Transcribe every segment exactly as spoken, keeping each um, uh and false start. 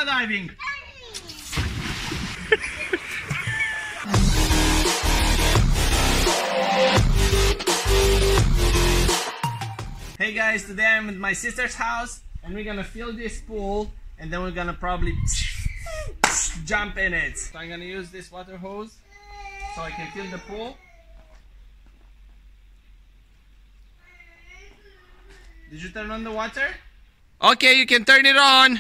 scuba diving. Hey guys, today I'm at my sister's house and we're gonna fill this pool and then we're gonna probably jump in it. So I'm gonna use this water hose so I can fill the pool. Did you turn on the water? Okay, you can turn it on.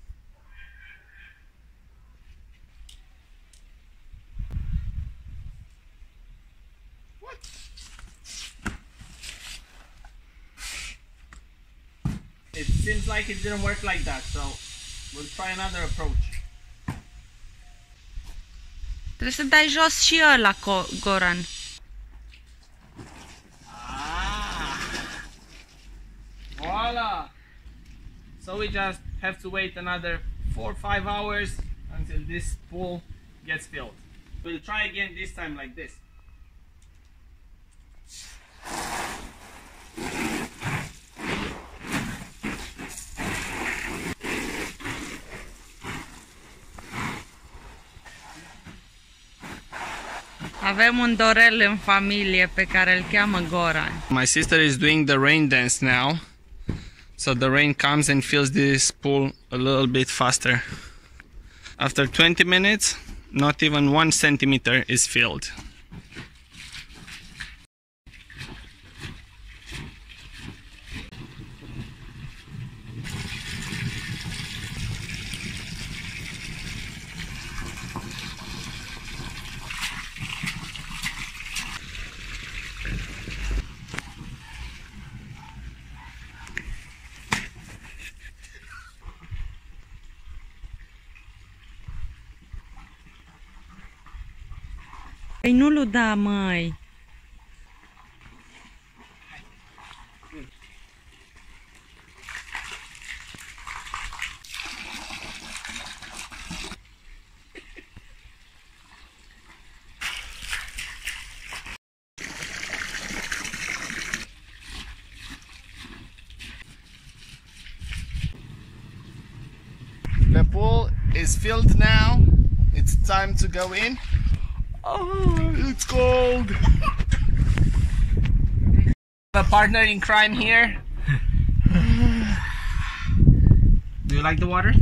What? It seems like it didn't work like that, so we'll try another approach. Trebuie să dai jos și ăla, Goran. Voila! So we just have to wait another four or five hours until this pool gets filled. We'll try again this time like this. Avem un Dorel în familie pe care îl cheamă Goran. My sister is doing the rain dance now. So the rain comes and fills this pool a little bit faster. After twenty minutes, not even one centimeter is filled. Păi nu luda, măi! The pool is filled now. It's time to go in. Oh, it's cold. A partner in crime here. Do you like the water?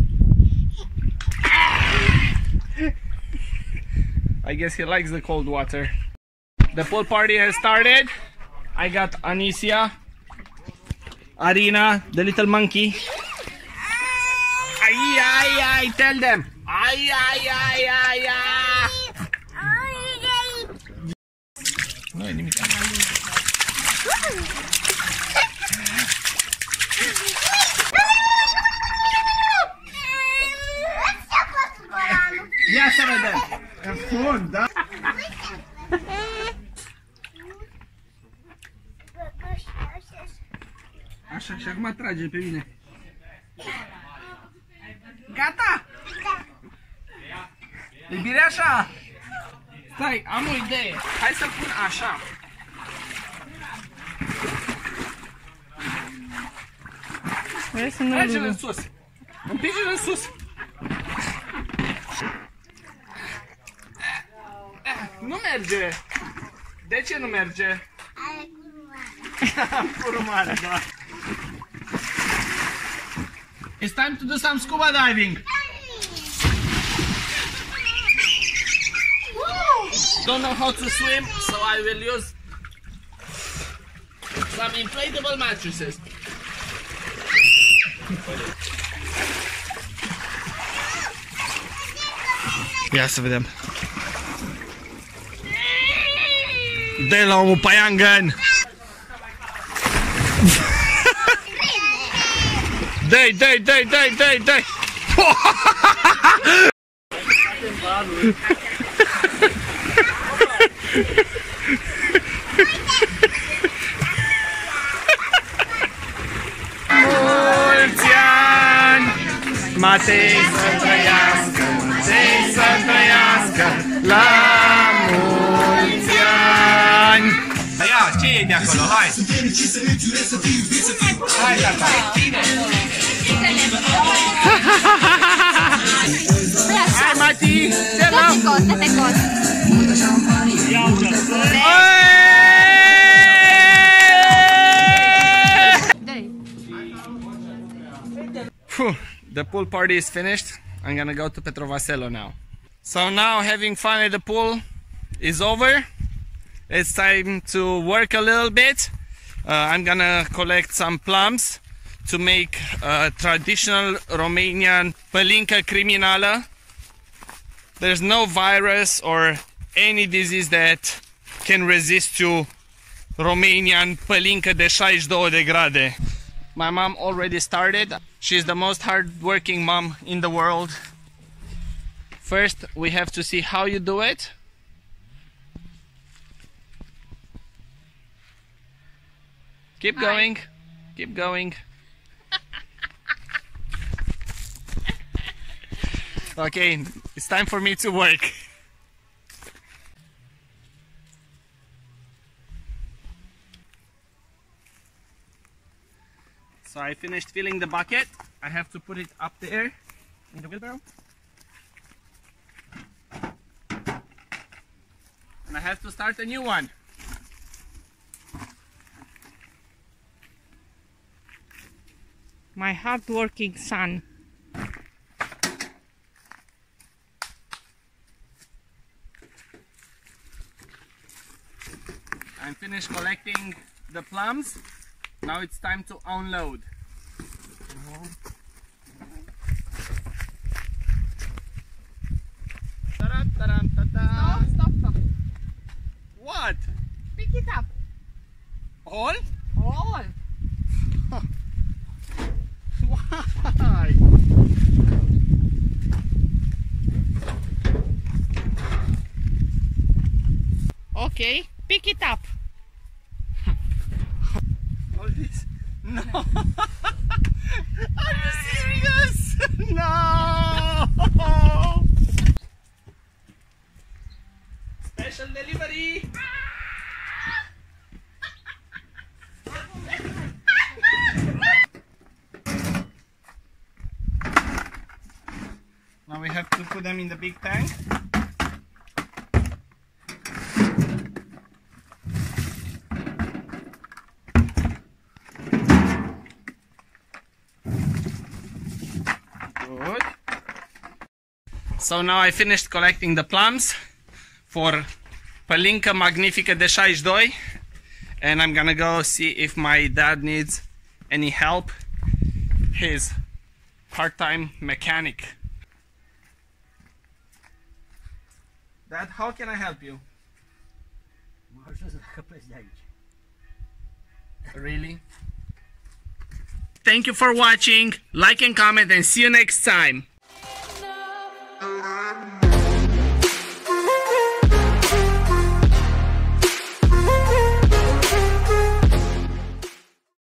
I guess he likes the cold water. The pool party has started. I got Anicia, Arina, the little monkey. Ay, ay, ay, tell them. Ay, ay, ay, ay, ay. Nu e nimic. Ia să vedem. În fund, da? Așa, și acum trage pe mine. Gata? E bine așa? Stai, am o idee. Hai să pun așa. Merge-l în sus. Împinge-l în sus. Nu merge. De ce nu merge? Are curul mare, da. It's time to do some scuba diving. Don't know how to swim, so I will use some inflatable mattresses. Ia să vedem. Dă-i la omul paiangan! Dă-i, dă-i, dă-i, dă-i, dă-i, dă-i! Mulți ani! Matei să trăiască, Matei să trăiască, la mulți ani! Ia, ce e de acolo? Hai! Hai, tata! Whew, the pool party is finished. I'm gonna go to Petrovaselo now. So now having fun at the pool is over. It's time to work a little bit. Uh, I'm gonna collect some plums to make a traditional Romanian pălincă criminală. There's no virus or any disease that can resist to Romanian pălincă de șaizeci și două de grade. My mom already started. She's the most hard-working mom in the world. First, we have to see how you do it. Keep Hi. going. Keep going. Okay, it's time for me to work. So I finished filling the bucket. I have to put it up there in the wheelbarrow. And I have to start a new one. My hard-working son. I'm finished collecting the plums. Now it's time to unload. No, stop, stop. What? Pick it up. All? All. Why? Okay, pick it up. All this? No. Are you serious? No. Special delivery. Now we have to put them in the big tank. Good. So now I finished collecting the plums for pălincă magnifică de șaizeci și doi, and I'm gonna go see if my dad needs any help. He's part-time mechanic. Dad, how can I help you? Really? Thank you for watching, like and comment, and see you next time.